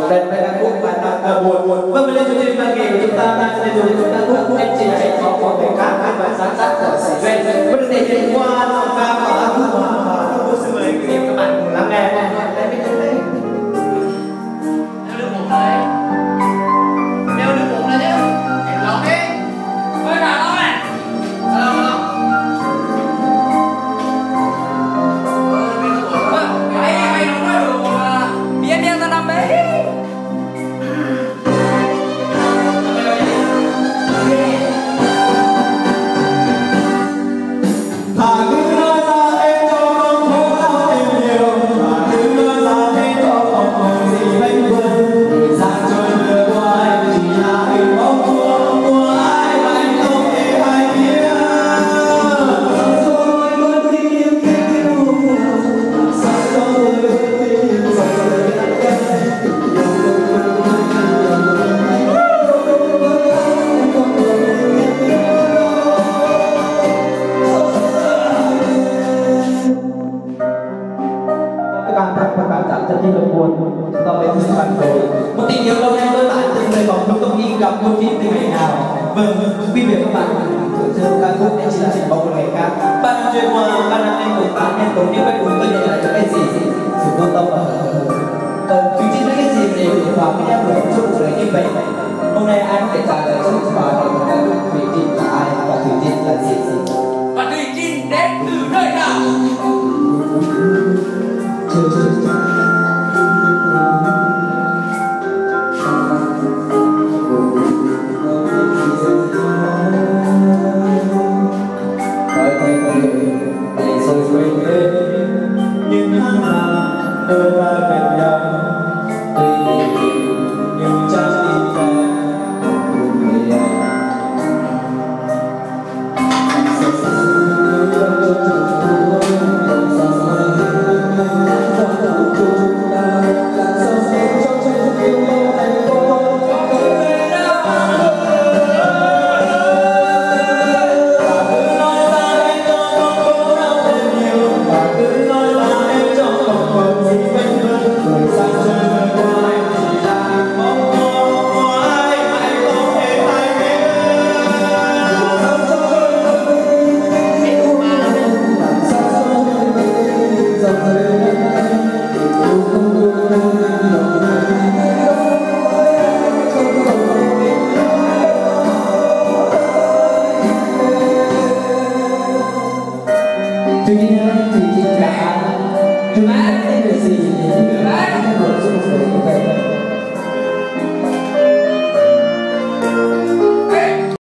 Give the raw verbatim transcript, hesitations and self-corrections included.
dan mereka khúc bạn đang cờ buồn buồn. Vâng, lên chương trình văn nghệ của chúng ta đang sẽ dùng chúng ta khúc em chỉ hãy có có thể khác các bạn sáng tác của sĩ Duyên. Vẫn có thể chuyển qua giọng ca của các khúc hoa và các khúc xin mời các bạn cùng lắng nghe. Đây bên đây. Đeo nước bụng này. Đeo nước bụng này nhé. Em lọc đi. Ôi nào lọc này. Lọc lọc. Biar dia tanam baik. Một tình yêu lâu nay với bạn từng lời bóng lúc không nghĩ gặp một phim từ ngày nào. Vâng, quý vị và các bạn thưởng thức ca khúc để chương trình bóng một ngày khác. Bạn đang chơi hoa, bạn đang nghe cùng bạn nghe cùng những bài cùng tôi nhận lại cho cái gì sự quan tâm ở